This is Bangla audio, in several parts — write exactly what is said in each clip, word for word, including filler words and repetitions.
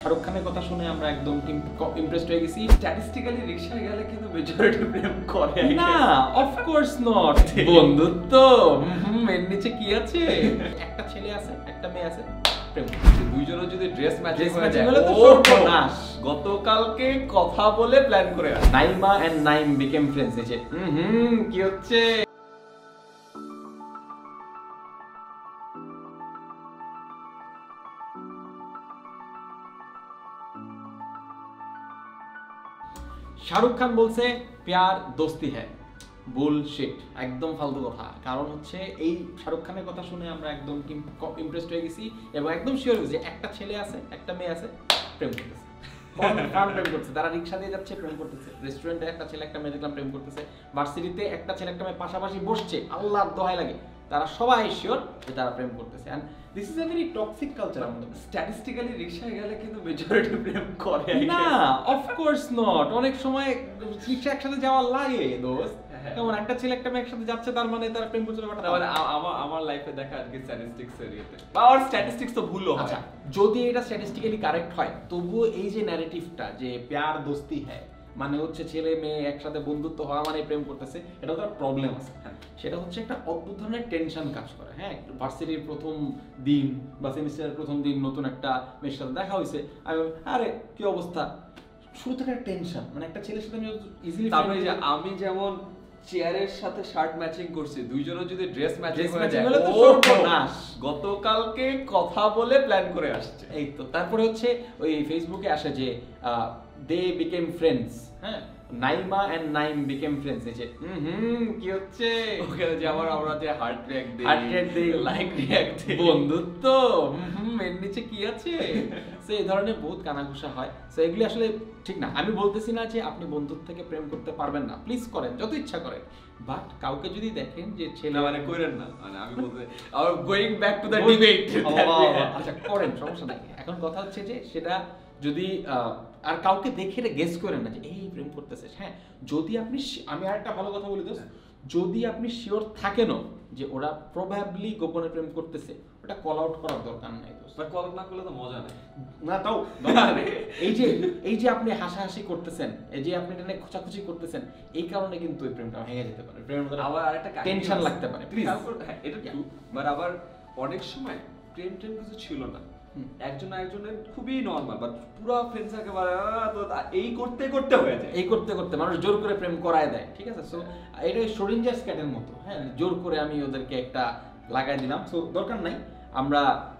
শাহরুখ খানের কথা শুনে আমরা একদম ইমপ্রেসড হয়ে গেছি। স্ট্যাটিস্টিক্যালি রিকশায় গেলে কিন্তু মেজরিটি প্রেম করে না, অফ কোর্স নট। বন্ধুত্ব হুম এর নিচে কি আছে? একটা ছেলে আছে, একটা মেয়ে আছে, প্রেম করছে। দুইজনের যদি ড্রেস ম্যাচিং হয়ে হয়ে যায় তো ও সর্বনাশ। গতকালকে কথা বলে প্ল্যান করে আসে। Naima and Naim became friends. নিচে হুম কি হচ্ছে? শাহরুখ খান বলছে প্যার দোস্তি হ্যায়, বুলশিট, একদম ফালতু কথা। কারণ হচ্ছে এই শাহরুখ খানের কথা শুনে আমরা একদম ইমপ্রেসড হয়ে গেছি এবং একদম শিওর যে একটা ছেলে আছে, একটা মেয়ে আছে, প্রেম করতেছে। কনফার্ম প্রেম করতেছে। তারা রিকশা দিয়ে যাচ্ছে, প্রেম করতেছে। রেস্টুরেন্টে একটা ছেলে একটা মেয়ে দেখলাম প্রেম করতেছে। ভার্সিটিতে একটা ছেলে একটা মেয়ে পাশাপাশি বসছে, আল্লাহর দোহাই লাগে, তারা সবাই শিওর যে তারা প্রেম করতেছে। And this is a very toxic culture আমাদের। স্ট্যাটিস্টিক্যালি রিকশায় গেলে কিন্তু মেজরিটি প্রেম করে না, অফ কোর্স নট। অনেক সময় রিকশা একসাথে যাওয়া লাগে দোস্ত। কেমন একটা ছেলে একটা মেয়ে একসাথে যাচ্ছে তার মানে তারা প্রেম করছে ব্যাপারটা। মানে আমার আমার লাইফে দেখা আর কি স্ট্যাটিস্টিক্স এর ইয়েতে বা আর স্ট্যাটিস্টিক্স তো ভুলও হয়। আচ্ছা, যদি এটা স্ট্যাটিস্টিক্যালি কারেক্ট হয় তবুও এই যে ন্যারেটিভটা যে প্যার দোস্তি হ্যায় মানে হচ্ছে ছেলে মেয়ে একসাথে বন্ধুত্ব হওয়া মানে প্রেম করতেছে, এটা তো একটা প্রবলেম আছে। হ্যাঁ, সেটা হচ্ছে একটা অদ্ভুত ধরনের টেনশন কাজ করে। হ্যাঁ, ভার্সিটির প্রথম দিন বা সেমিস্টারের প্রথম দিন নতুন একটা মেয়ের সাথে দেখা হয়েছে, আমি আরে কি অবস্থা, শুরু থেকে একটা টেনশন। মানে একটা ছেলের সাথে আমি ইজিলি তারপরে যে আমি যেমন চেয়ারের সাথে শার্ট ম্যাচিং করছি, দুইজনের যদি ড্রেস ম্যাচিং হয়ে ম্যাচিং যায় হলে তো ও সর্বনাশ। গতকালকে কথা বলে প্ল্যান করে আসছে। এই তো তারপরে হচ্ছে ওই ফেসবুকে আসে যে দে বিকেম ফ্রেন্ডস। হ্যাঁ, Naima and Naim became friends. নিচে হুম হুম কি হচ্ছে? ওখানে যে আবার আমরা যে হার্ট রিঅ্যাক্ট দেই, হার্ট রিঅ্যাক্ট দেই, লাইক রিঅ্যাক্ট দেই, বন্ধুত্ব হুম এর নিচে কি আছে? সো এই ধরনের বহুত কানাঘুষা হয়। সো এগুলি আসলে ঠিক না। আমি বলতেছি না যে আপনি বন্ধুত্ব থেকে প্রেম করতে পারবেন না, প্লিজ করেন, যত ইচ্ছা করেন। বাট কাউকে যদি দেখেন যে ছেলে মানে কইরেন না, মানে আমি বলতে আর going back to the debate, আচ্ছা করেন, সমস্যা নাই। এখন কথা হচ্ছে যে সেটা যদি আর কাউকে দেখে গেস করেন না যে এই প্রেম করতেছে। হ্যাঁ, যদি আপনি, আমি আরেকটা ভালো কথা বলি দোস্ত, যদি আপনি শিওর থাকেনও যে ওরা প্রবাবলি গোপনে প্রেম করতেছে, ওটা কল আউট করার দরকার নাই দোস্ত। বাট কল আউট না করলে তো মজা নাই না, তাও এই যে এই যে আপনি হাসাহাসি করতেছেন, এই যে আপনি এটা খোঁচাখুচি করতেছেন, এই কারণে কিন্তু ওই প্রেমটা ভেঙে যেতে পারে। প্রেমের মধ্যে আবার আরেকটা টেনশন লাগতে পারে। প্লিজ, হ্যাঁ এটা ট্রু। বাট আবার অনেক সময় প্রেম টেম কিছু ছিল না, একজন একজনের খুবই নরমাল, বাট পুরো ফ্রেন্ডস একেবারে এই করতে করতে হয়ে যায়, এই করতে করতে মানুষ জোর করে প্রেম করায় দেয়। ঠিক আছে, সো এটা শরিঞ্জার স্ক্যাটের মতো। হ্যাঁ, জোর করে আমি ওদেরকে একটা লাগাই দিলাম। সো দরকার নাই, আমরা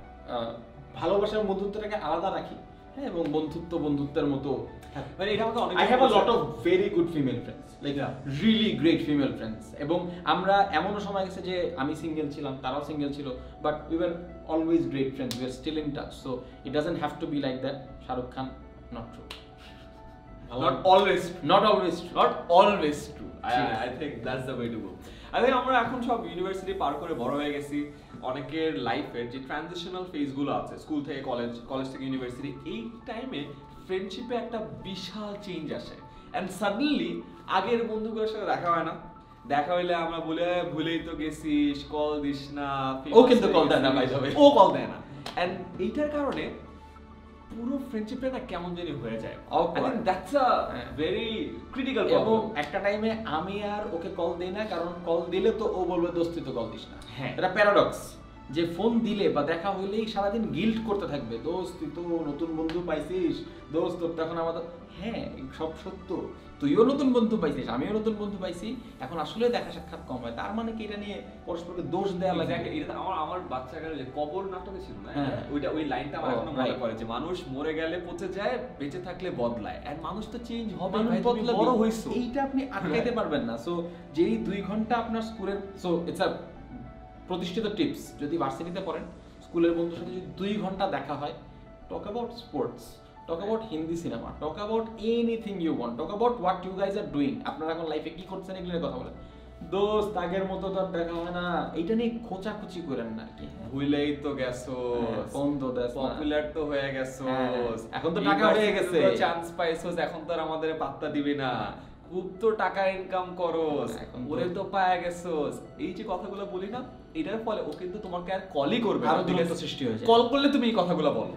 ভালোবাসার বন্ধুত্বটাকে আলাদা রাখি। হ্যাঁ, এবং বন্ধুত্ব বন্ধুত্বের মতো। মানে এটা আমাকে অনেক, I have a lot of very good female friends, like really great female friends. এবং আমরা এমনও সময় গেছে যে আমি সিঙ্গেল ছিলাম, তারাও সিঙ্গেল ছিল, but we were always great friends, we are still in touch. So it doesn't have to be like that. Shahrukh Khan, not true. not always not always true. not always true. I, I think that's the way to go. I think আমরা এখন সব ইউনিভার্সিটি পার করে বড় হয়ে গেছি। অনেকের লাইফের যে ট্রানজিশনাল ফেজগুলো আছে, স্কুল থেকে কলেজ, কলেজ থেকে ইউনিভার্সিটি, এই টাইমে ফ্রেন্ডশিপে একটা বিশাল চেঞ্জ আসে। অ্যান্ড সাডেনলি আগের বন্ধুগুলোর সাথে দেখা হয় না, দেখা হইলে আমরা বলে ভুলেই তো গেছিস, কল দিস না। ও কিন্তু কল দেয় না, ভাই যাবে, ও কল দেয় না। অ্যান্ড এইটার কারণে পুরো ফ্রেন্ডশিপটা না কেমন জানি হয়ে যায়। I think that's a very critical problem. এবং একটা টাইমে আমি আর ওকে কল দেই না, কারণ কল দিলে তো ও বলবে দোস্তি তো কল দিস না। হ্যাঁ, এটা প্যারাডক্স যে ফোন দিলে বা দেখা হইলেই সারাদিন গিল্ট করতে থাকবে, দোস্ত তুই তো নতুন বন্ধু পাইছিস, দোস্ত তোর তখন আমাদের। হ্যাঁ, সব সত্য, তুইও নতুন বন্ধু পাইছিস, আমিও নতুন বন্ধু পাইছি, এখন আসলে দেখা সাক্ষাৎ কম হয়। তার মানে কি এটা নিয়ে পরস্পরকে দোষ দেওয়া লাগে? এটা আমার আমার বাচ্চাকালে যে কবর নাটকে ছিল না, ওইটা ওই লাইনটা আমার এখনো মনে পড়ে যে মানুষ মরে গেলে পচে যায়, বেঁচে থাকলে বদলায়। আর মানুষ তো চেঞ্জ হবে, বড় হইছো, এইটা আপনি আটকাইতে পারবেন না। সো যেই দুই ঘন্টা আপনার স্কুলের, সো ইটস আ প্রতিষ্ঠিত টিপস, যদি ভার্সিটিতে পড়েন, স্কুলের বন্ধুর সাথে যদি দুই ঘন্টা দেখা হয়, talk about sports, talk about Hindi cinema, talk about anything you want, talk about what you guys are doing, আপনারা এখন লাইফে কি করছেন এগুলো নিয়ে কথা বলেন। দোস্ত আগের মতো তো দেখা হয় না, এইটা নিয়ে খোঁচাখুচি করেন না কি। ভুলেই তো গেছো, ফোন তো দেস, পপুলার তো হয়ে গেছো, এখন তো টাকা হয়ে গেছে, চান্স পাইছো, এখন তো আর আমাদের পাত্তা দিবে না, খুব তো টাকা ইনকাম করোস, ওরে তো পায়া গেছোস। এই যে কথাগুলো বলি না, এটার ফলে ও কিন্তু তোমাকে আর কলই করবে না, আরো দূরত্ব সৃষ্টি হয়ে যায়। কল করলে তুমি এই কথাগুলো বলো।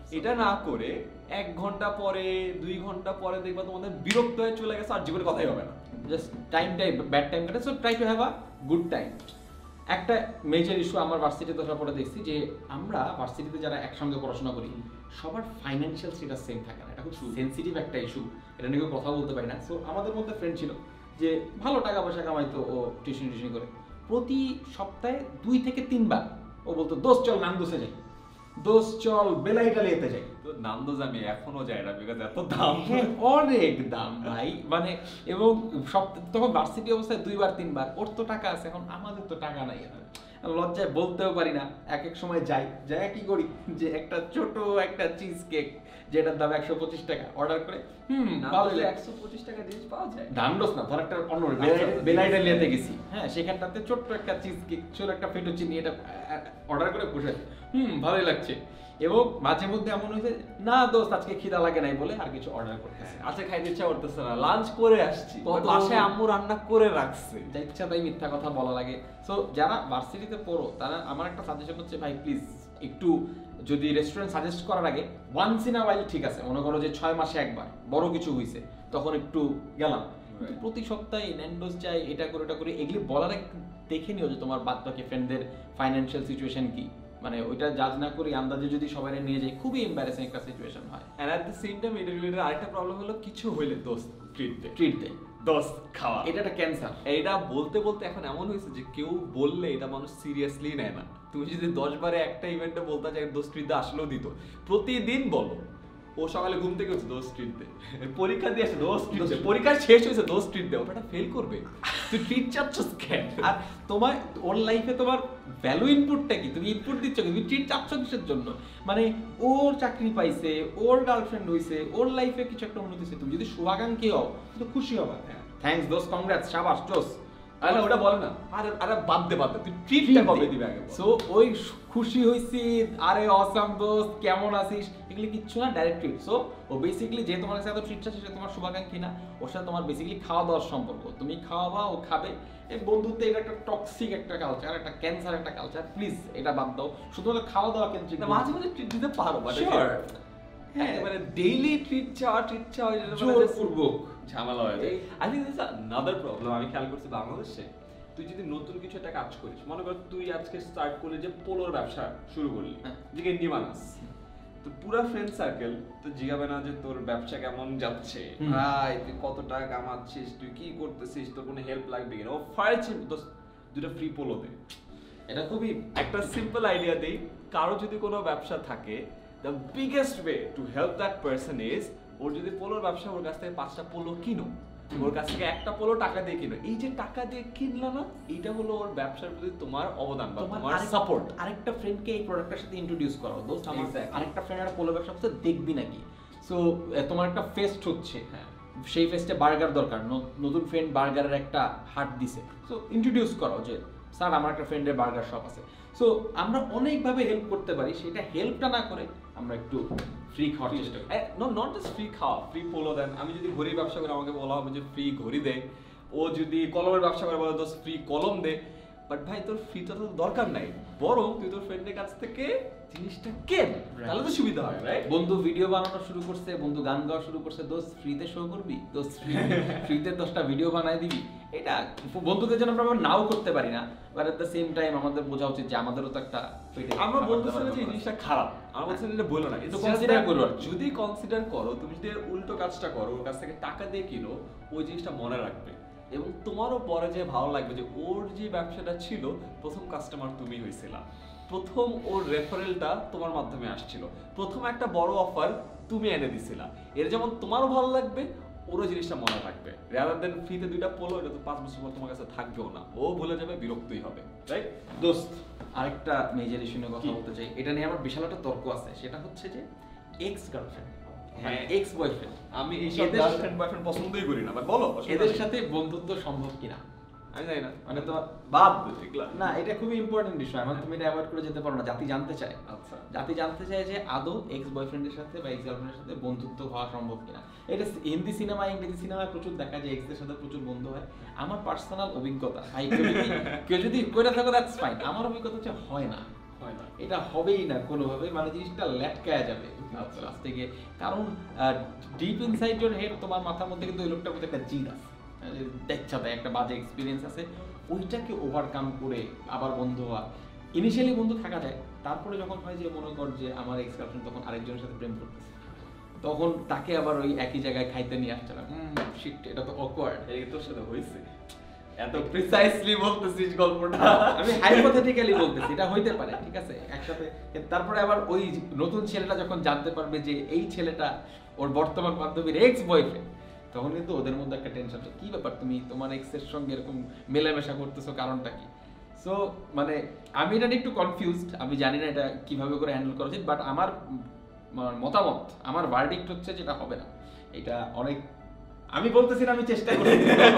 এটা না করে এক ঘন্টা পরে দুই ঘন্টা পরে দেখবা তোমাদের বিরক্ত হয়ে চলে গেছে আর জীবনে কথাই হবে না, জাস্ট টাইমটাই ব্যাড টাইম কাটে। So try to have a good time. একটা মেজর ইস্যু আমার ভার্সিটিতে ধরা পড়ে দেখছি যে আমরা ভার্সিটিতে যারা একসঙ্গে পড়াশোনা করি সবার ফাইন্যান্সিয়াল স্ট্যাটাস সেম থাকে না। এটা খুব সেন্সিটিভ একটা ইস্যু, এটা নিয়ে কেউ কথা বলতে পারি না। সো আমাদের মধ্যে ফ্রেন্ড ছিল যে ভালো টাকা পয়সা কামাইতো, ও টিউশন টিউশন করে প্রতি সপ্তাহে দুই থেকে তিনবার ও বলতো দোস্ত চল নান্দোসে যাই, দোস্ত চল বেলা ইটালিতে যাই। তো নান্দোস আমি এখনো যাই না, বিকজ এত দাম, অনেক দাম ভাই। মানে এবং সব তখন ভার্সিটি অবস্থায় দুইবার তিনবার, ওর তো টাকা আছে, এখন আমাদের তো টাকা নাই। লজ্জায় বলতেও পারি না। এক এক সময় যাই, যাই কি করি যে একটা ছোট একটা চিজ কেক যেটার দাম একশো পঁচিশ টাকা অর্ডার করে, হুম ভালো একশো পঁচিশ টাকা জিনিস পাওয়া যায়। ডান্ডোস না, ধর একটা অন্য বেলাইটালিয়াতে গেছি, হ্যাঁ সেখানটাতে ছোট্ট একটা চিজ কেক, ছোট একটা ফেটুচিনি এটা অর্ডার করে বসে, হুম ভালোই লাগছে। এবং মাঝে মধ্যে এমন হয়েছে না দোস্ত আজকে খিদা লাগে নাই বলে আর কিছু অর্ডার করতেছে, আচ্ছা খাইতে ইচ্ছা করতেছে না, লাঞ্চ করে আসছি, বাসায় আম্মু রান্না করে রাখছে, যা ইচ্ছা তাই মিথ্যা কথা বলা লাগে। সো যারা ভার্সিটিতে পড়ো তারা, আমার একটা সাজেশন হচ্ছে ভাই প্লিজ একটু যদি রেস্টুরেন্ট সাজেস্ট করার আগে ওয়ান্স ইন আ ওয়াইল ঠিক আছে, মনে করো যে ছয় মাসে একবার বড় কিছু হইছে তখন একটু গেলাম, প্রতি সপ্তাহে ন্যান্ডোস যাই এটা করে এটা করে এগুলি বলার আগে দেখে নিও যে তোমার বাদ বাকি ফ্রেন্ডদের ফাইন্যান্সিয়াল সিচুয়েশন কি। মানে ওইটা জাজ না করি আন্দাজে যদি সবাই নিয়ে যায় খুবই এম্বারেসিং একটা সিচুয়েশন হয়। And at the same time এটা রিলেটেড আরেকটা প্রবলেম হলো কিছু হইলে দোস্ত ট্রিট দে, ট্রিট দে, দোস্ত খাওয়া, এটা একটা ক্যান্সার। এইটা বলতে বলতে এখন এমন হয়েছে যে কেউ বললে এটা মানুষ সিরিয়াসলি নেয় না। তুমি যদি দশ বারে একটা ইভেন্টে বলতে চাই দোস্ত ট্রিট দে, আসলেও দিত। প্রতিদিন বলো ও সকালে ঘুম থেকে উঠছে দোস্ত ট্রিট দে, পরীক্ষা দিয়ে আসে দোস্ত ট্রিট দে, পরীক্ষা শেষ হয়েছে দোস্ত ট্রিট দে, ওটা ফেল করবে, তুই ট্রিট চাচ্ছস কেন? আর তোমার ওর লাইফে তোমার ভ্যালু ইনপুটটা কি? তুমি ইনপুট দিচ্ছ কি? তুমি ট্রিট চাচ্ছ কিসের জন্য? মানে ওর চাকরি পাইছে, ওর গার্লফ্রেন্ড হইছে, ওর লাইফে কিছু একটা উন্নতি হইছে, তুমি যদি শুভাকাঙ্ক্ষী হও তো খুশি হবা, থ্যাঙ্কস দোস্ত, কংগ্রাটস, শাবাশ, জোস। আরে ওটা বলে না, আরে আরে বাদ দে বাদ দে, তুই ট্রিটটা কবে দিবে আগে? সো ওই খুশি হইছি, আরে অসাম দোস্ত কেমন আছিস, এগুলি কিচ্ছু না, ডাইরেক্ট ট্রিট। সো ও বেসিক্যালি যে তোমার কাছে এত ট্রিট চাচ্ছে সে তোমার শুভাকাঙ্ক্ষী না, ওর সাথে তোমার বেসিক্যালি খাওয়া দাওয়ার সম্পর্ক, তুমি খাওয়াবা ও খাবে। এই বন্ধুত্বে এটা একটা টক্সিক একটা কালচার, একটা ক্যান্সার একটা কালচার, প্লিজ এটা বাদ দাও। শুধুমাত্র খাওয়া দাওয়া কেন্দ্রিক, মাঝে মাঝে ট্রিট দিতে পারো, বাট শিওর একেবারে ডেইলি ট্রিট চাওয়া ট্রিট চাওয়া জোরপূর্বক ঝামেলা হয়ে যায়। I think this another problem আমি খেয়াল করছি বাংলাদেশে। তুই যদি নতুন কিছু একটা কাজ করিস, মনে কর তুই আজকে স্টার্ট করলি যে পোলোর ব্যবসা শুরু করলি, যে গেঞ্জি বানাস, তো পুরা ফ্রেন্ড সার্কেল তো জিজ্ঞাবে না যে তোর ব্যবসা কেমন যাচ্ছে, ভাই তুই কত টাকা কামাচ্ছিস, তুই কি করতেছিস, তোর কোনো হেল্প লাগবে কিনা, ও ফাইছে দুটো ফ্রি পোলো দে। এটা খুবই একটা সিম্পল আইডিয়া দেই, কারো যদি কোনো ব্যবসা থাকে, the biggest way to help that person is, ওর যদি পোলোর ব্যবসা, ওর কাছ থেকে পাঁচটা পোলো কিনো, ওর কাছ থেকে একটা পোলো টাকা দিয়ে কিনো। এই যে টাকা দিয়ে কিনলা না, এটা হলো ওর ব্যবসার প্রতি তোমার অবদান বা তোমার সাপোর্ট। আরেকটা ফ্রেন্ডকে এই প্রোডাক্টের সাথে ইন্ট্রোডিউস করো, দোস্ত আমার আরেকটা ফ্রেন্ড একটা পোলো ব্যবসা করছে, দেখবি নাকি? সো তোমার একটা ফেস্ট হচ্ছে, হ্যাঁ সেই ফেস্টে বার্গার দরকার, নতুন ফ্রেন্ড বার্গারের একটা হাট দিছে, সো ইন্ট্রোডিউস করো যে স্যার আমার একটা ফ্রেন্ডের বার্গার শপ আছে। সো আমরা অনেকভাবে হেল্প করতে পারি, সেটা হেল্পটা না করে আমরা একটু ফ্রি খাওয়ার চেষ্টা করি। নো নট জাস্ট ফ্রি খাওয়া, ফ্রি পোলো দেন। আমি যদি ঘড়ির ব্যবসা করি আমাকে বলা হবে যে ফ্রি ঘড়ি দে, ও যদি কলমের ব্যবসা করে বলে দোস্ত ফ্রি কলম দে। বাট ভাই তোর ফ্রিটা তো দরকার নাই, বরং তুই তোর ফ্রেন্ডের কাছ থেকে জিনিসটা কেন, তাহলে তো সুবিধা হয়, রাইট? বন্ধু ভিডিও বানানো শুরু করছে, বন্ধু গান গাওয়া শুরু করছে, দোস্ত ফ্রিতে শো করবি, দোস্ত ফ্রিতে দশটা ভিডিও বানায় দিবি। এটা বন্ধুদের জন্য আমরা নাও করতে পারি না, but at the same time আমাদের বোঝা উচিত যে আমাদেরও তো একটা, আমরা বলতেছি না যে এই জিনিসটা খারাপ, আমরা বলছি না এটা বলো না, কিন্তু কনসিডার করো। যদি কনসিডার করো, তুমি যদি উল্টো কাজটা করো, ওর কাছ থেকে টাকা দিয়ে কিনো, ওই জিনিসটা মনে রাখবে এবং তোমারও পরে যে ভালো লাগবে যে ওর যে ব্যবসাটা ছিল প্রথম কাস্টমার তুমি হয়েছিলা, প্রথম ওর রেফারেলটা তোমার মাধ্যমে আসছিল, প্রথম একটা বড় অফার তুমি এনে দিছিলা, এর যেমন তোমারও ভালো লাগবে, ওরও জিনিসটা মনে থাকবে। রাদার দেন ফ্রিতে দুইটা পোলো, এটা তো পাঁচ বছর পর তোমার কাছে থাকবেও না, ও ভুলে যাবে, বিরক্তই হবে, রাইট? দোস্ত আরেকটা মেজর ইস্যু নিয়ে কথা বলতে চাই, এটা নিয়ে আমার বিশাল একটা তর্ক আছে, সেটা হচ্ছে যে এক্স গার্লফ্রেন্ড, হ্যাঁ এক্স বয়ফ্রেন্ড। আমি এই সব গার্লফ্রেন্ড বয়ফ্রেন্ড পছন্দই করি না, বাট বলো এদের সাথে বন্ধুত্ব সম্ভব কিনা? আমি জানি না, মানে তো বাদ এগুলা না, এটা খুবই ইম্পর্টেন্ট বিষয়, আমার তুমি এটা অ্যাভয়েড করে যেতে পারো না। জাতি জানতে চায়, আচ্ছা জাতি জানতে চায় যে আদৌ এক্স বয়ফ্রেন্ডের সাথে বা এক্স গার্লফ্রেন্ডের সাথে বন্ধুত্ব হওয়া সম্ভব কিনা। এটা হিন্দি সিনেমা, ইংরেজি সিনেমায় প্রচুর দেখা যায় এক্সদের সাথে প্রচুর বন্ধু হয়। আমার পার্সোনাল অভিজ্ঞতা, ভাই কেউ যদি কেউ যদি কইরা থাকো দ্যাটস ফাইন, আমার অভিজ্ঞতা হচ্ছে হয় না, হয় না, এটা হবেই না কোনোভাবে, মানে জিনিসটা ল্যাটকায়া যাবে লাস্ট থেকে। কারণ ডিপ ইনসাইড ইওর হেড, তোমার মাথার মধ্যে কিন্তু ওই লোকটার মধ্যে একটা জিন আছে, দেখছা তাই একটা বাজে এক্সপিরিয়েন্স আছে, ওইটাকে ওভারকাম করে আবার বন্ধু হওয়া। ইনিশিয়ালি বন্ধু থাকা যায়, তারপরে যখন হয় যে মনে কর যে আমার এক্স গার্লফ্রেন্ড তখন আরেকজনের সাথে প্রেম করতেছে, তখন তাকে আবার ওই একই জায়গায় খাইতে নিয়ে আসছে না, শিট এটা তো অকওয়ার্ড। এই তোর সাথে হয়েছে? এত প্রিসাইসলি বলতেছিস গল্পটা, আমি হাইপোথেটিক্যালি বলতেছি, এটা হইতে পারে, ঠিক আছে একসাথে। তারপরে আবার ওই নতুন ছেলেটা যখন জানতে পারবে যে এই ছেলেটা ওর বর্তমান বান্ধবীর এক্স বয়ফ্রেন্ড, তখন কিন্তু ওদের মধ্যে একটা টেনশন, কি ব্যাপার তুমি তোমার এক্স এর সঙ্গে এরকম মেলামেশা করতেছো, কারণটা কি? সো মানে আমি এটা একটু কনফিউজড, আমি জানি না এটা কিভাবে করে হ্যান্ডেল করা উচিত, বাট আমার মতামত, আমার ভার্ডিক্ট হচ্ছে যেটা হবে না। এটা অনেক, আমি বলতেছি না আমি চেষ্টা করি,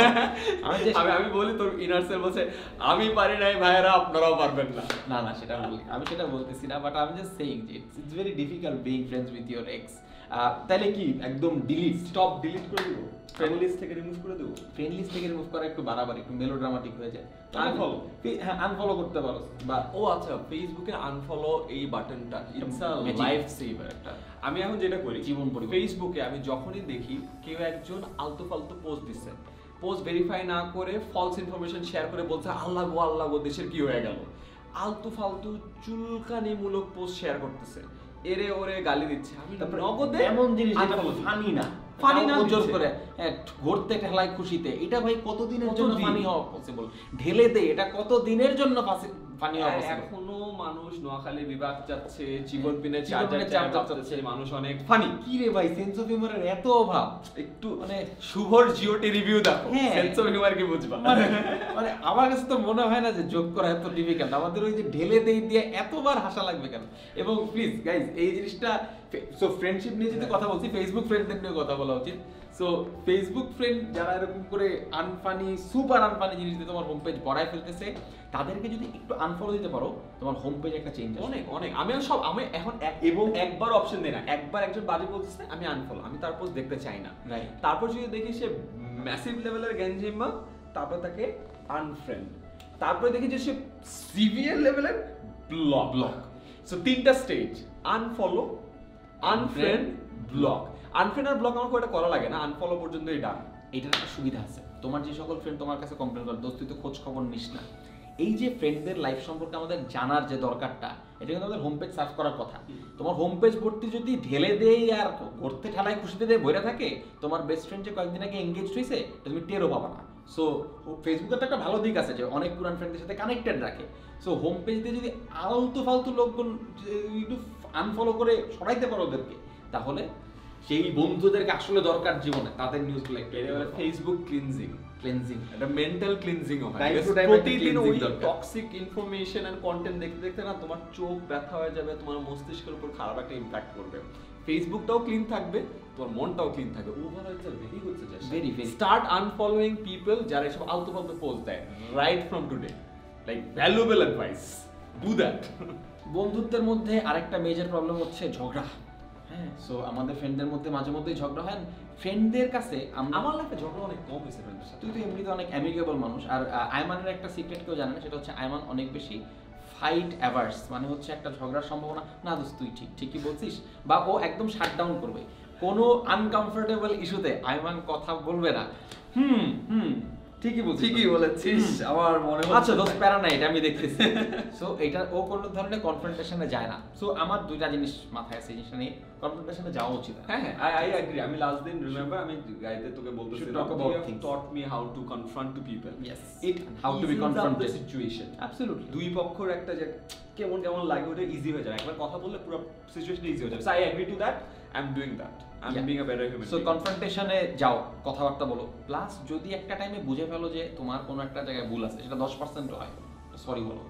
আমি আমি বলি তোর ইনার সেল বলছে আমি পারি নাই ভাইয়েরা আপনারাও পারবেন না। না না সেটা বলি, আমি সেটা বলতেছি না, বাট আমি জাস্ট সেইং যে it's it's very difficult being friends with your ex. তাহলে কি একদম ডিলিট, স্টপ ডিলিট করে দিব, ফ্রেন্ড লিস্ট থেকে রিমুভ করে দেব? ফ্রেন্ড লিস্ট থেকে রিমুভ করা একটু বাড়াবাড়ি, একটু মেলোড্রামাটিক হয়ে যায়। আনফলো, হ্যাঁ আনফলো করতে পারো, বা ও আচ্ছা ফেসবুকে আনফলো এই বাটনটা ইটস আ লাইফ সেভার একটা। আমি এখন যেটা করি জীবন পরিবর্তন, ফেসবুকে আমি যখনই দেখি কেউ একজন আলতু ফালতু পোস্ট দিচ্ছে, পোস্ট ভেরিফাই না করে ফলস ইনফরমেশন শেয়ার করে বলছে আল্লাহ গো আল্লাহ গো দেশের কি হয়ে গেল, আলতু ফালতু চুলকানিমূলক পোস্ট শেয়ার করতেছে, এরে ওরে গালি দিচ্ছে, আমি নগদে এমন জিনিস যেটা ফানি না, ফানি না জোর করে ঘুরতে ঠেলাই খুশিতে, এটা ভাই কতদিনের জন্য ফানি হওয়া পসিবল? ঢেলে দে, এটা কত দিনের জন্য ফানি হওয়া পসিবল? এখনো মানুষ নোয়াখালী বিভাগ যাচ্ছে, জীবন পিনে চার যাচ্ছে, মানুষ অনেক ফানি। কি রে ভাই, সেন্স অফ হিউমারের এত অভাব? একটু মানে শুভর জিওটি রিভিউ দেখো, সেন্স অফ হিউমার কি বুঝবা? মানে আমার কাছে তো মনে হয় না যে যোগ করা এত ডিফিকাল্ট, আমাদের ওই যে ঢেলে দেই দিয়ে এতবার হাসা লাগবে কেন? এবং প্লিজ গাইজ এই জিনিসটা, সো ফ্রেন্ডশিপ নিয়ে যদি কথা বলছি, ফেসবুক ফ্রেন্ডদের নিয়ে কথা বলা উচিত। সো ফেসবুক ফ্রেন্ড যারা এরকম করে আনফানি, সুপার আনফানি জিনিস দিয়ে তোমার হোম পেজ ভরায় ফেলতেছে, তাদেরকে যদি একটু আনফলো দিতে পারো, তোমার হোম পেজ একটা চেঞ্জ হবে অনেক অনেক। আমি সব আমি এখন এবং একবার অপশন দেই না, একবার একজন বাজে বলতেছে আমি আনফলো, আমি তারপর দেখতে চাই না, রাইট? তারপর যদি দেখি সে ম্যাসিভ লেভেলের গ্যাঞ্জিমা, তারপর তাকে আনফ্রেন্ড, তারপরে দেখি যে সে সিভিয়ার লেভেলের ব্লক ব্লক সো তিনটা stage, unfollow, unfriend, block. Unfriend আর ব্লক আমার খুব একটা করা লাগে না, আনফলো পর্যন্তই ডান। এটার একটা সুবিধা আছে, তোমার যে সকল ফ্রেন্ড তোমার কাছে কমপ্লেন করে দোস্ত তুই তো খোঁজ খবর নিস না, এই যে ফ্রেন্ডদের লাইফ সম্পর্কে আমাদের জানার যে দরকারটা, এটা কিন্তু আমাদের হোম পেজ সার্চ করার কথা। তোমার হোম পেজ ভর্তি যদি ঢেলে দেই আর ঘুরতে ঠেলায় খুশিতে দিয়ে বইরা থাকে, তোমার বেস্ট ফ্রেন্ড যে কয়েকদিন আগে এঙ্গেজ হয়েছে তুমি টেরও পাবা না। সো ফেসবুকের তো একটা ভালো দিক আছে যে অনেক পুরান ফ্রেন্ডদের সাথে কানেক্টেড রাখে। সো হোম পেজ দিয়ে যদি আলতু ফালতু লোকগুলো একটু আনফলো করে সরাইতে পারো ওদেরকে, তাহলে সেই বন্ধুদেরকে আসলে দরকার জীবনে, তাদের নিউজগুলো একটু ফেসবুক ক্লিনজিং, ক্লিনজিং, এটা মেন্টাল ক্লিনজিং হয়। প্রতিদিন ওই টক্সিক ইনফরমেশন এন্ড কন্টেন্ট দেখতে দেখতে না তোমার চোখ ব্যথা হয়ে যাবে, তোমার মস্তিষ্কের উপর খারাপ একটা ইমপ্যাক্ট করবে। ফেসবুকটাও ক্লিন থাকবে, তোমার মনটাও ক্লিন থাকবে। Overall it's a very good suggestion. Very very start unfollowing people যারা এসব আলতু ফালতু পোস্ট দেয় right from today, like valuable advice, do that. বন্ধুত্বের মধ্যে আরেকটা মেজর প্রবলেম হচ্ছে ঝগড়া। হ্যাঁ, সো আমাদের ফ্রেন্ডদের মধ্যে মাঝে মধ্যেই ঝগড়া হয়। ফ্রেন্ডদের কাছে আমার লাইফে ঝগড়া অনেক কম হয়েছে ফ্রেন্ডদের সাথে। তুই তো এমনিতে অনেক অ্যামিকেবল মানুষ, আর আয়মানের একটা সিক্রেট কেউ জানে না, সেটা হচ্ছে আয়মান অনেক বেশি ফাইট অ্যাভার্স, মানে হচ্ছে একটা ঝগড়ার সম্ভাবনা না দোস্ত তুই ঠিক ঠিকই বলছিস, বা ও একদম শাট ডাউন করবে কোনো আনকমফোর্টেবল ইস্যুতে। আয়মান কথা বলবে না, হুম হুম ঠিকই বলছিস, ঠিকই বলেছিস, আমার মনে হচ্ছে আচ্ছা দোস্ত প্যারা নাই, এটা আমি দেখতেছি। সো এটা ও কোনো ধরনের কনফ্রন্টেশনে যায় না। সো আমার দুইটা জিনিস মাথায় আছে, জিনিসটা নিয়ে কনফ্রন্টেশনে যাওয়া উচিত। হ্যাঁ হ্যাঁ, আই আই এগ্রি। আমি লাস্ট দিন রিমেম্বার আমি গাইতে তোকে বলতেছিলাম talk about you things. taught me how to confront to people. Yes, it how to be confronted the situation. Absolutely. দুই পক্ষের একটা যে কেমন কেমন লাগে ওটা ইজি হয়ে যায়, একবার কথা বললে পুরো সিচুয়েশন ইজি হয়ে যাবে। So I agree to that, I am doing that, I am being a better human. So কনফ্রন্টেশনে যাও, কথাবার্তা বলো, প্লাস যদি একটা টাইমে বুঝে ফেলো যে তোমার কোনো একটা জায়গায় ভুল আছে, সেটা দশ পার্সেন্ট হয়, সরি বলো।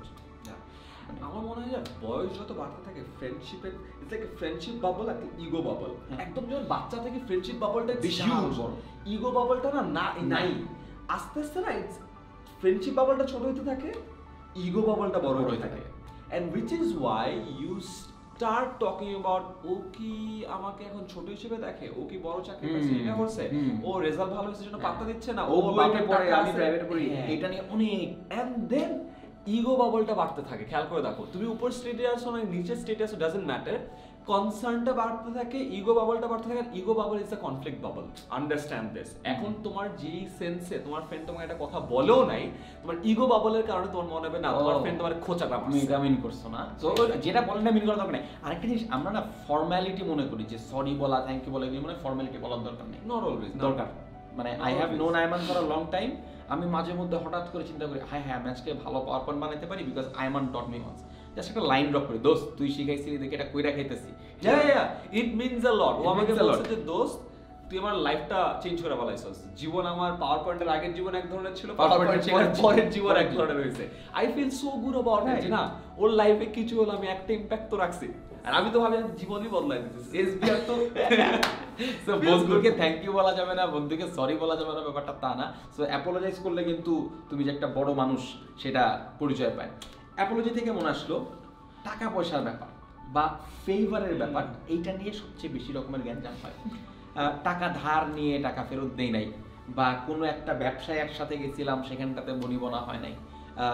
আমার মনে হয় যে বয়স যত বাড়তে থাকে ফ্রেন্ডশিপের ইটস লাইক ফ্রেন্ডশিপ বাবল, একটা ইগো বাবল। একদম যখন বাচ্চা থেকে ফ্রেন্ডশিপ বাবলটা বিশাল বড়, ইগো বাবলটা না নাই, আস্তে আস্তে না ফ্রেন্ডশিপ বাবলটা ছোট হতে থাকে, ইগো বাবলটা বড় হতে থাকে। And which is why you start talking about ও কি আমাকে এখন ছোট হিসেবে দেখে, ও কি বড় চাকরি পেয়েছে, এটা করছে, ও রেজাল্ট ভালো হয়েছে জন্য পাত্তা দিচ্ছে না, ও বাপে পড়ে আমি প্রাইভেটে পড়ি, এটা নিয়ে অনেক। এন্ড দেন ইগো বাবলটা বাড়তে থাকে। খেয়াল করে দেখো, তুমি উপর স্টেটে আসো না নিচের স্টেটে আসো, ডাজন্ট ম্যাটার, কনসার্নটা বাড়তে থাকে, ইগো বাবলটা বাড়তে থাকে। Ego bubble is a conflict bubble, understand this. এখন তোমার যেই সেন্সে তোমার ফ্রেন্ড তোমাকে একটা কথা বলেও নাই, তোমার ইগো বাবলের কারণে তোমার মনে হবে না তোমার ফ্রেন্ড তোমার খোঁচাটা তুমি এটা মিন করছো না, তো যেটা বলেন না মিন করার দরকার নেই। আরেকটা জিনিস আমরা না ফর্মালিটি মনে করি যে সরি বলা, থ্যাংক ইউ বলা, এগুলো মানে ফর্মালিটি বলার দরকার নেই। নট অলওয়েজ দরকার, মানে I have known Aiman for a long time. আমি মাঝে মধ্যে হঠাৎ করে চিন্তা করি হ্যাঁ হ্যাঁ ম্যাচকে ভালো পাওয়ার পয়েন্ট বানাতে পারি because Aiman taught me once. Just একটা লাইন ড্রপ করি, দোস্ত তুই শিখাইছিলি দেখে এটা কইরা খাইতেছি। ইয়া ইয়া ইট মিন্স আ লট। ও আমাকে বলছে যে দোস্ত তুই আমার লাইফটা চেঞ্জ করে ফেলাইছস। জীবন আমার পাওয়ার পয়েন্টের আগের জীবন এক ধরনের ছিল, পাওয়ার পয়েন্টের পরের জীবন এক ধরনের হয়েছে। I feel so good about it, না ওর লাইফে কিছু হলো আমি একটা ইমপ্যাক্ট তো রাখছি, আর আমি তো ভাবি আমি জীবনই বদলাই দিতেছি। এসবিআর তো সো বন্ধুকে থ্যাংক ইউ বলা যাবে না, বন্ধুকে সরি বলা যাবে না, ব্যাপারটা তা না। সো অ্যাপোলোজাইজ করলে কিন্তু তুমি যে একটা বড় মানুষ সেটা পরিচয় পায়। অ্যাপোলজি থেকে মনে আসলো টাকা পয়সার ব্যাপার বা ফেভারের ব্যাপার, এইটা নিয়ে সবচেয়ে বেশি রকমের জ্ঞানজাম হয়। টাকা ধার নিয়ে টাকা ফেরত দেই নাই, বা কোনো একটা ব্যবসায় একসাথে গেছিলাম সেখানটাতে বনিবনা হয় নাই,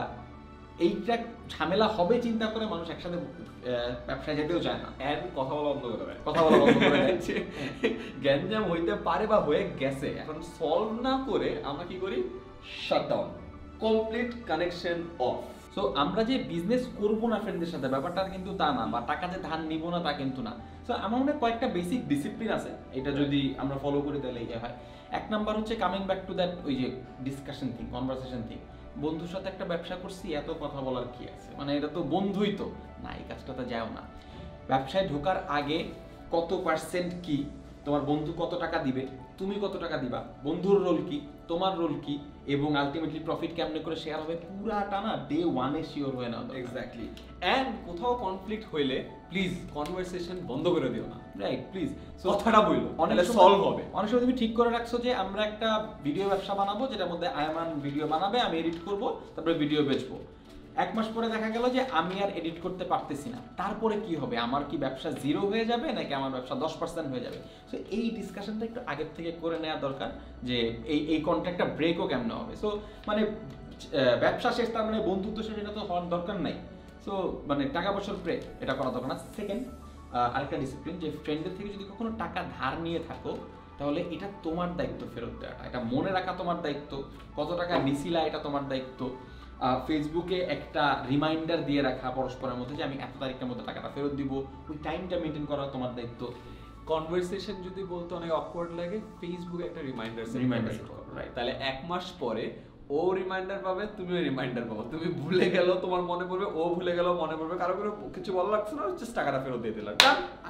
এইটা ঝামেলা হবে চিন্তা করে মানুষ একসাথে ব্যবসায় যেতেও চায় না, এন্ড কথা বলা বন্ধ করে দেয়। কথা বলা বন্ধ করে দেয়। গ্যাঞ্জাম হইতে পারে বা হয়ে গেছে, এখন সলভ না করে আমরা কি করি, shutdown, complete connection off. So আমরা যে বিজনেস করবো না ফ্রেন্ডদের সাথে ব্যাপারটা কিন্তু তা না, বা টাকা যে ধার নিব না তা কিন্তু না। সো আমার মনে হয় কয়েকটা বেসিক ডিসিপ্লিন আছে, এটা যদি আমরা ফলো করি তাহলে ইয়ে হয়। এক নাম্বার হচ্ছে কামিং ব্যাক টু দ্যাট ওই যে ডিসকাশন থিং, কনভারসেশন থিং। বন্ধুর সাথে একটা ব্যবসা করছি, এত কথা বলার কি আছে, মানে এটা তো বন্ধুই তো না, এই কাজটা তো যাও না। ব্যবসায় ঢোকার আগে কত পার্সেন্ট কি, তোমার বন্ধু কত টাকা দিবে, তুমি কত টাকা দিবা, বন্ধুর রোল কি, তোমার রোল কি, এবং আলটিমেটলি প্রফিট কেমনে করে শেয়ার হবে, পুরাটা না ডে ওয়ানে শিওর হয়ে নাও। এক্স্যাক্টলি। এন্ড কোথাও কনফ্লিক্ট হইলে প্লিজ কনভারসেশন বন্ধ করে দিও না, রাইট? প্লিজ কথাটা বইলো, অনেক সলভ হবে। অনেক সময় তুমি ঠিক করে রাখছো যে আমরা একটা ভিডিও ব্যবসা বানাবো, যেটার মধ্যে আয়মান ভিডিও বানাবে, আমি এডিট করব, তারপরে ভিডিও বেচবো। এক মাস পরে দেখা গেল যে আমি আর এডিট করতে পারতেছি না, তারপরে কি হবে? আমার কি ব্যবসা জিরো হয়ে যাবে নাকি আমার ব্যবসা দশ পার্সেন্ট হয়ে যাবে? সো এই ডিসকাশনটা একটু আগের থেকে করে নেওয়া দরকার যে এই এই কন্ট্রাক্টটা ব্রেকও কেমন হবে। সো মানে ব্যবসা শেষ তার মানে বন্ধুত্ব শেষ, এটা তো হওয়ার দরকার নাই। সো মানে টাকা পয়সার ব্রেক এটা করা দরকার না। সেকেন্ড, আরেকটা ডিসিপ্লিন, যে ফ্রেন্ডদের থেকে যদি কখনো টাকা ধার নিয়ে থাকো তাহলে এটা তোমার দায়িত্ব ফেরত দেওয়াটা, এটা মনে রাখা তোমার দায়িত্ব। কত টাকা নিছিলা এটা তোমার দায়িত্ব। ফেসবুকে একটা রিমাইন্ডার দিয়ে রাখা পরস্পরের মধ্যে যে আমি এত তারিখের মধ্যে টাকাটা ফেরত দিব, ওই টাইমটা মেনটেন করা তোমার দায়িত্ব। কনভারসেশন যদি বলতে অনেক অকওয়ার্ড লাগে, ফেসবুকে একটা রিমাইন্ডার রিমাইন্ডার সেট করো, রাইট? তাহলে এক মাস পরে ও রিমাইন্ডার পাবে, তুমিও রিমাইন্ডার পাবো। তুমি ভুলে গেল তোমার মনে পড়বে, ও ভুলে গেল মনে পড়বে, কারো কোনো কিছু ভালো লাগছে না, জাস্ট টাকাটা ফেরত দিয়ে দিলাম।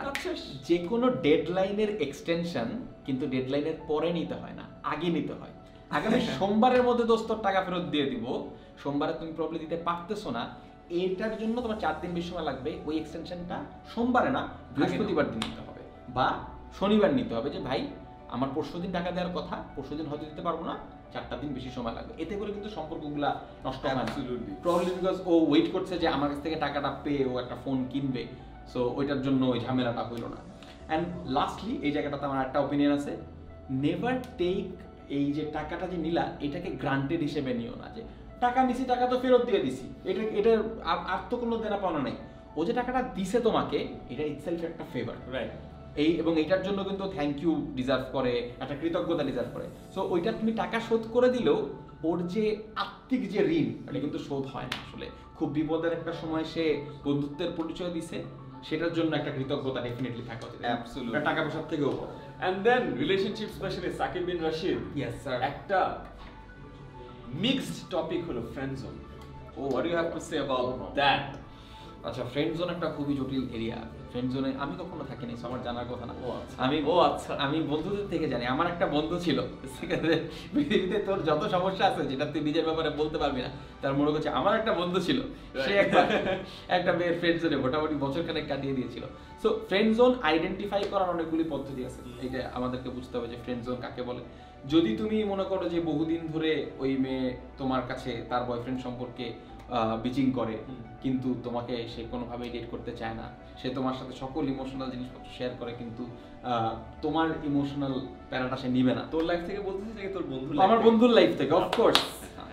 যে কোনো ডেডলাইনের এক্সটেনশন কিন্তু ডেডলাইনের পরে নিতে হয় না, আগে নিতে হয়। আগামী সোমবারের মধ্যে দোস্তর টাকা ফেরত দিয়ে দিব, সোমবারে তুমি প্রবলেম দিতে পারতেছো না, এটার জন্য তোমার চার দিন বেশি সময় লাগবে। ওই এক্সটেনশনটা সোমবারে না, বৃহস্পতিবার দিন নিতে হবে বা শনিবার নিতে হবে, যে ভাই আমার পরশু দিন টাকা দেওয়ার কথা, পরশু দিন হয়তো দিতে পারবো না, চারটা দিন বেশি সময় লাগবে। এতে করে কিন্তু সম্পর্কগুলা নষ্ট হয় না। প্রবলেম বিকজ ও ওয়েট করছে যে আমার কাছ থেকে টাকাটা পেয়ে ও একটা ফোন কিনবে, সো ওইটার জন্য ওই ঝামেলাটা হইল না। অ্যান্ড লাস্টলি এই জায়গাটাতে আমার একটা ওপিনিয়ন আছে, নেভার টেক, এই যে টাকাটা যে নিলা এটাকে গ্রান্টেড হিসেবে নিও না, যে টাকা নিছি টাকা তো ফেরত দিয়ে দিছি, এটা এটার আর তো কোনো দেনা পাওনা নেই। ও যে টাকাটা দিছে তোমাকে, এটা ইটসেলফ একটা ফেভার, রাইট? এই এবং এটার জন্য কিন্তু থ্যাংক ইউ ডিজার্ভ করে, একটা কৃতজ্ঞতা ডিজার্ভ করে। সো ওইটা তুমি টাকা শোধ করে দিলেও ওর যে আত্মিক যে ঋণ, এটা কিন্তু শোধ হয় না। আসলে খুব বিপদের একটা সময় সে বন্ধুত্বের পরিচয় দিছে, সেটার জন্য একটা কৃতজ্ঞতা ডেফিনেটলি থাকা উচিত। অ্যাবসলিউটলি, টাকা পয়সার থেকেও। And then relationship specialist Sakib bin Rashid, yes sir, একটা মিক্সড টপিক হলো friend zone. Oh what do you have to say about that? আচ্ছা, ফ্রেন্ড জোন একটা খুবই জটিল এরিয়া। ফ্রেন্ড জোনে আমি কখনো থাকিনি, আমার জানার কথা না। ও আচ্ছা, আমি ও আচ্ছা আমি বন্ধুদের থেকে জানি। আমার একটা বন্ধু ছিল, পৃথিবীতে তোর যত সমস্যা আছে যেটা তুই নিজের ব্যাপারে বলতে পারবি না, তার মনে করছে আমার একটা বন্ধু ছিল, সে একটা একটা মেয়ের ফ্রেন্ড জোনে মোটামুটি বছরখানেক কাটিয়ে দিয়েছিল। সো ফ্রেন্ড জোন আইডেন্টিফাই করার অনেকগুলি পদ্ধতি আছে, এটা আমাদেরকে বুঝতে হবে যে ফ্রেন্ড জোন কাকে বলে। যদি তুমি মনে করো যে বহুদিন ধরে ওই মেয়ে তোমার কাছে তার বয়ফ্রেন্ড সম্পর্কে বিচিং করে, কিন্তু তোমাকে সে কোনোভাবেই ডেট করতে চায় না, সে তোমার সাথে সকল ইমোশনাল জিনিসপত্র শেয়ার করে, কিন্তু তোমার ইমোশনাল প্যারাটা সে নিবে না। তোর লাইফ থেকে বলতেছিস নাকি তোর বন্ধুর? আমার বন্ধুর লাইফ থেকে, অফকোর্স।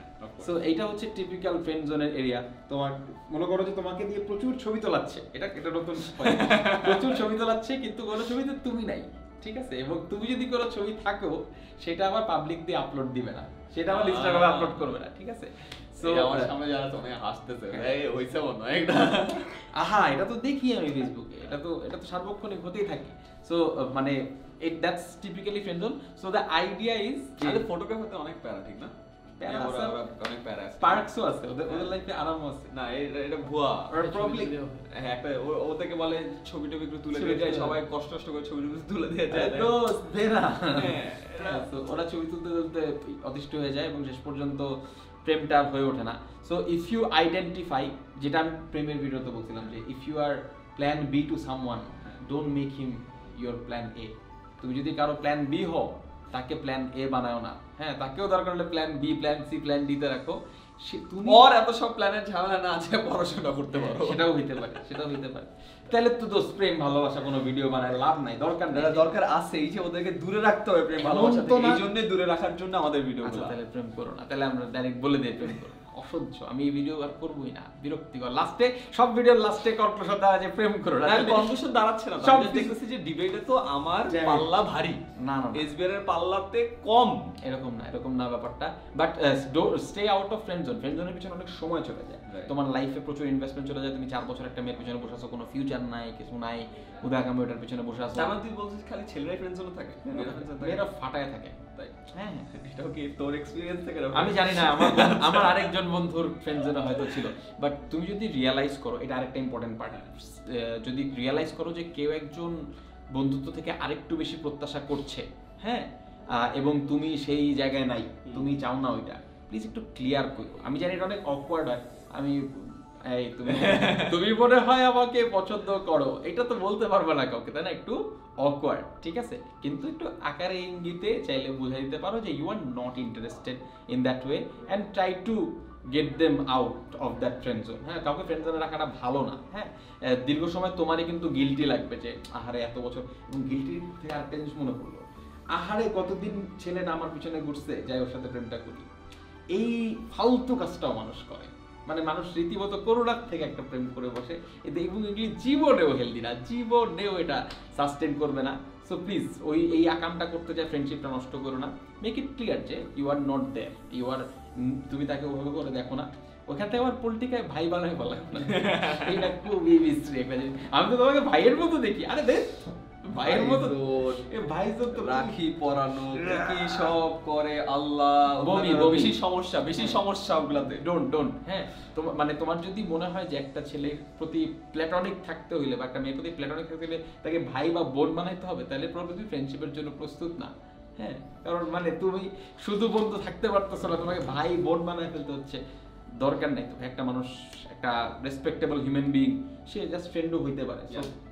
সো এইটা হচ্ছে টিপিক্যাল ফ্রেন্ড জোনের এরিয়া। তোমার মনে করো যে তোমাকে দিয়ে প্রচুর ছবি তোলাচ্ছে, এটা এটা নতুন প্রচুর ছবি তোলাচ্ছে কিন্তু কোনো ছবিতে তুমি নাই, ঠিক আছে? এবং তুমি যদি কোনো ছবি থাকো সেটা আবার পাবলিক দিয়ে আপলোড দিবে না, সেটা আবার ইনস্টাগ্রামে আপলোড করবে না, ঠিক আছে? সো আমার সামনে যারা তো অনেক হাসতেছে, এই হইছে মনে হয় একটা আহা এটা তো দেখি আমি ফেসবুকে, এটা তো এটা তো সার্বক্ষণিক হতেই থাকে। সো মানে it that's typically friend zone. So the idea is যে ফটোগ্রাফারতে অনেক প্যারা, ঠিক না? প্যারা আছে, অনেক প্যারা আছে, পার্কসও আছে, ওদের ওদের লাইফে আরামও আছে। না এটা এটা ভুয়া প্রবলি হ্যাঁ, একটা ও থেকে বলে ছবি টবি একটু তুলে দিয়ে যায়, সবাই কষ্ট কষ্ট করে ছবি টবি তুলে দিয়ে যায়, দোস্ত দে না। হ্যাঁ, সো ওরা ছবি তুলতে তুলতে অতিষ্ঠ হয়ে যায় এবং শেষ পর্যন্ত প্রেমটা হয়ে ওঠে না। সো ইফ ইউ আইডেন্টিফাই, যেটা আমি প্রেমের ভিডিওতে বলছিলাম যে if you are plan B to someone, don't make him your plan A. তুমি যদি কারো প্ল্যান বি হও, তাকে প্ল্যান এ বানাও না, হ্যাঁ? তাকেও দরকার হলে plan B, plan C, plan D তে রাখো। তুমি ওর এত সব প্ল্যানের ঝামেলা না আছে, পড়াশোনা করতে পারো, সেটাও হইতে পারে, সেটাও হইতে পারে। তাহলে তো দোস্ত প্রেম ভালোবাসা কোনো ভিডিও বানায় লাভ নাই, দরকার নেই। দরকার আছে এই যে ওদেরকে দূরে রাখতে হবে প্রেম ভালোবাসা থেকে, এই জন্য দূরে রাখার জন্য আমাদের ভিডিওগুলো। আচ্ছা তাহলে প্রেম করো না, তাহলে আমরা ডাইরেক্ট বলে দেই প্রেম করো। অসহ্য, আমি এই ভিডিও আর করবই না, বিরক্তিকর। লাস্টে সব ভিডিওর লাস্টে কনক্লুশন দাঁড়া যে প্রেম করো না, কনক্লুশন দাঁড়াচ্ছে না। সব আমি দেখতেছি যে ডিবেটে তো আমার পাল্লা ভারী, না না এসবিআর এর পাল্লাতে কম, এরকম না, এরকম না ব্যাপারটা। But stay out of friend zone. Friend জোনের পিছনে অনেক সময় চলে যায়, তোমার লাইফে প্রচুর ইনভেস্টমেন্ট চলে যায়। তুমি চার বছর একটা মেয়ের পিছনে বসে আছো, কোনো ফিউচার নাই, কিছু নাই, উদাগামী ওটার পিছনে বসে আছো। তেমন তুই বলছিস খালি ছেলেরাই ফ্রেন্ড জোনে থাকে, মেয়েরা ফাটায় থাকে, তাই? হ্যাঁ, এটাও কি তোর এক্সপেরিয়েন্স থেকে? আমি জানি না, আমার আমার আরেকজন বন্ধুর ফ্রেন্ড জোনে হয়তো ছিল। বাট তুমি যদি রিয়ালাইজ করো, এটা আরেকটা ইম্পর্টেন্ট পার্ট, যদি রিয়ালাইজ করো যে কেউ একজন বন্ধুত্ব থেকে আরেকটু বেশি প্রত্যাশা করছে, হ্যাঁ, এবং তুমি সেই জায়গায় নাই, তুমি চাও না ওইটা, প্লিজ একটু ক্লিয়ার করো। আমি জানি এটা অনেক অকওয়ার্ড হয়, আমি এই তুমি তুমি মনে হয় আমাকে পছন্দ করো, এটা তো বলতে পারবে না কাউকে, তাই না? একটু অকওয়ার্ড, ঠিক আছে? কিন্তু একটু আকারে ইঙ্গিতে চাইলে বুঝাই দিতে পারো যে you are not interested in that way and try to get them out of that friend zone. হ্যাঁ, কাউকে ফ্রেন্ড জোনে রাখাটা ভালো না। হ্যাঁ, দীর্ঘ সময় তোমারই কিন্তু গিল্টি লাগবে যে আহারে এত বছর। এবং গিল্টি থেকে আরেকটা জিনিস মনে পড়লো, আহারে কতদিন ছেলেটা আমার পিছনে ঘুরছে, যাই ওর সাথে প্রেমটা করি। এই ফালতু কাজটাও মানুষ করে, মানে মানুষ রীতিমতো করোনার থেকে একটা প্রেম করে বসে, এতে এবং এগুলি জীবনেও হেলদি না, জীবনেও এটা সাস্টেন করবে না। সো প্লিজ ওই এই আকামটা করতে চাই, ফ্রেন্ডশিপটা নষ্ট করো না। মেক ইট ক্লিয়ার যে you are not there, you are, তুমি তাকে ওভাবে করে দেখো না। ওখান থেকে আমার পলিটিকায় ভাই বানায় বলা না, এটা খুবই বিশ্রী একটা জিনিস। আমি তো তোমাকে ভাইয়ের মতো দেখি, আরে দেখ ভাইয়ের মতো, ভাই তো রাখি পরানো কি সব করে আল্লাহ, বমি বেশি সমস্যা, বেশি সমস্যা ওগুলাতে। ডোন্ট ডোন্ট হ্যাঁ, তোমার মানে তোমার যদি মনে হয় যে একটা ছেলের প্রতি প্ল্যাটনিক থাকতে হইলে বা একটা মেয়ের প্রতি প্ল্যাটনিক থাকতে হলে তাকে ভাই বা বোন বানাইতে হবে, তাহলে প্রবলেম ফ্রেন্ডশিপের জন্য প্রস্তুত না। হ্যাঁ, কারণ মানে তুমি শুধু বন্ধু থাকতে পারতেছো না, তোমাকে ভাই বোন বানায় ফেলতে হচ্ছে। দরকার নাই তো, একটা মানুষ একটা রেসপেক্টেবল হিউম্যান বিইং, সে জাস্ট ফ্রেন্ডও হইতে পারে।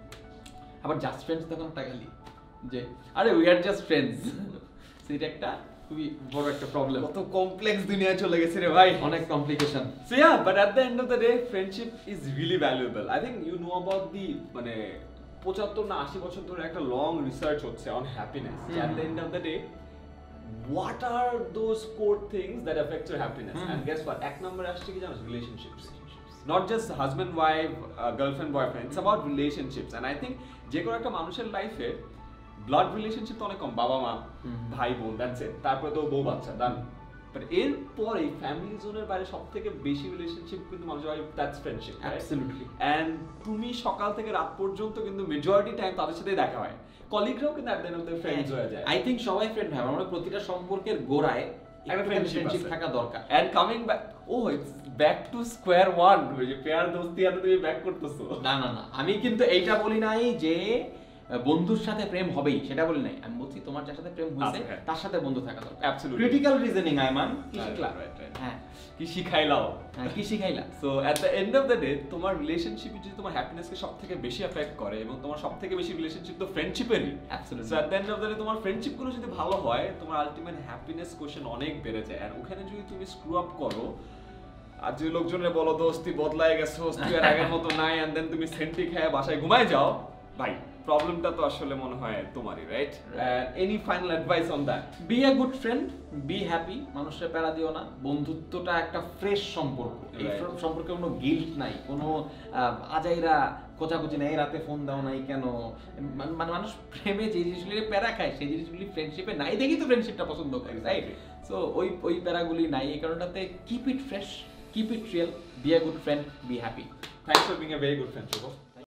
আবার জাস্ট ফ্রেন্ডস তখন একটা গালি যে আরে উই আর জাস্ট ফ্রেন্ডস, সেটা একটা খুবই বড় একটা প্রবলেম। কত কমপ্লেক্স দুনিয়া চলে গেছে রে ভাই, অনেক complication. So yeah, but at the end of the day friendship is really valuable. I think you know about the, মানে পঁচাত্তর না আশি বছর ধরে একটা লং রিসার্চ হচ্ছে on happiness. At the end of the day what are those core things that affect your happiness? And guess what, এক নম্বরে আসছে কি জানো? Relationships. Not just husband wife, uh, girlfriend boyfriend, it's about relationships. And I think যে কোনো একটা মানুষের লাইফে ব্লাড রিলেশনশিপ তো অনেক কম, বাবা মা ভাই বোন, দ্যাটস ইট, তারপরে তো বউ বাচ্চা, ডান। বাট এরপরে ফ্যামিলি জোনের বাইরে সব থেকে বেশি রিলেশনশিপ কিন্তু মানুষের হয়, দ্যাটস ফ্রেন্ডশিপ। অ্যাবসলিউটলি। এন্ড তুমি সকাল থেকে রাত পর্যন্ত কিন্তু মেজরিটি টাইম তাদের সাথেই দেখা হয়, কলিগরাও কিন্তু at the end of the friends হয়ে যায়। আই থিংক সবাই ফ্রেন্ড হয়, আমরা প্রতিটা সম্পর্কের গোড়ায় একটা ফ্রেন্ডশিপ থাকা দরকার। And coming back, oh it's back to square one, ওই যে পেয়ার দোস্তি আর তুমি ব্যাক করতেছো। না না না, আমি কিন্তু এইটা বলি নাই যে বন্ধুর সাথে প্রেম হবেই, সেটা বলি নাই। আমি বলছি তোমার যার সাথে প্রেম হয়েছে তার সাথে বন্ধু থাকা দরকার। অ্যাবসলিউটলি। ক্রিটিক্যাল রিজনিং আইমান, কি শিখলা? হ্যাঁ, কি শিখাইলাও? হ্যাঁ, কি শিখাইলা? So at the end of the day তোমার রিলেশনশিপ যদি তোমার হ্যাপিনেসকে সবথেকে বেশি এফেক্ট করে, এবং তোমার সবথেকে বেশি রিলেশনশিপ তো ফ্রেন্ডশিপেরই। Absolutely. So at the end of the day তোমার ফ্রেন্ডশিপগুলো যদি ভালো হয়, তোমার আলটিমেট হ্যাপিনেস কোশ্চেন অনেক বেড়ে যায়। আর ওখানে যদি তুমি স্ক্রু আপ করো, আর যে লোকজনের বলো দোস্তি বদলায় গেছে, তুই আর আগের মতো নাই, এন্ড দেন তুমি সেন্টি খেয়ে বাসায় ঘুমায় যাও, ভাই প্রবলেমটা তো আসলে মনে হয় তোমারই, right? Any final advice on that? Be a good friend, be happy, মানুষের প্যারা দিও না। বন্ধুত্বটা একটা ফ্রেশ সম্পর্ক, এই সম্পর্কে কোনো গিল্ট নাই, কোনো আজাইরা কোচাকুচি নাই, রাতে ফোন দাও নাই কেন, মানে মানুষ প্রেমে যে জিনিসগুলি প্যারা খায় সেই জিনিসগুলি ফ্রেন্ডশিপে নাই দেখি তো ফ্রেন্ডশিপটা পছন্দ করে, রাইট? সো ওই ওই প্যারাগুলি নাই, এই কারণটাতে keep it fresh, keep it real, be a good friend, be happy. Thanks for being a very good friend.